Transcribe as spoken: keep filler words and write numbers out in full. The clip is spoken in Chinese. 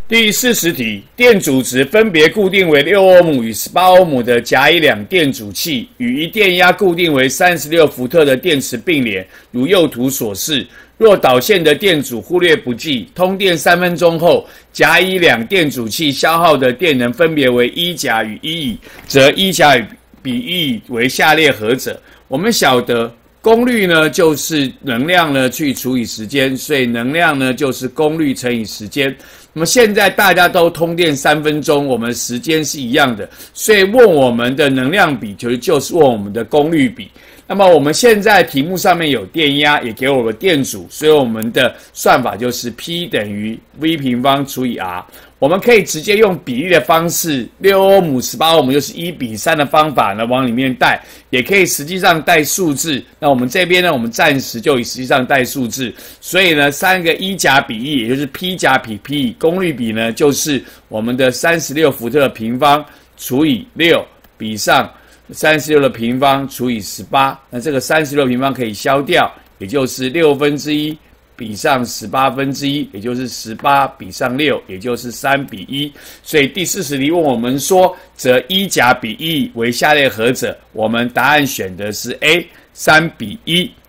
第四十题，电阻值分别固定为六欧姆与十八欧姆的甲乙两电阻器，与一电压固定为三十六伏特的电池并联，如右图所示。若导线的电阻忽略不计，通电三分钟后，甲乙两电阻器消耗的电能分别为一甲与一乙，则一甲比一乙为下列何者？我们晓得功率呢就是能量呢去除以时间，所以能量呢就是功率乘以时间。那么现在大家都通电三分钟，我们时间是一样的，所以问我们的能量比就就是问我们的功率比。那么我们现在题目上面有电压，也给我们电阻，所以我们的算法就是 P 等于 V 平方除以 R。我们可以直接用比例的方式，六欧姆、十八欧姆就是一比三的方法呢往里面带，也可以实际上带数字。那我们这边呢，我们暂时就以实际上带数字，所以呢，三个一甲比一，也就是 P 甲比 P， 功率比呢就是我们的三十六伏特平方除以六比上三十六的平方除以十八，那这个三十六平方可以消掉，也就是六分之一比上十八分之一，也就是十八比上六，也就是三比一。所以第四十题问我们说，则一甲比一为下列何者？我们答案选的是 A， 三比一。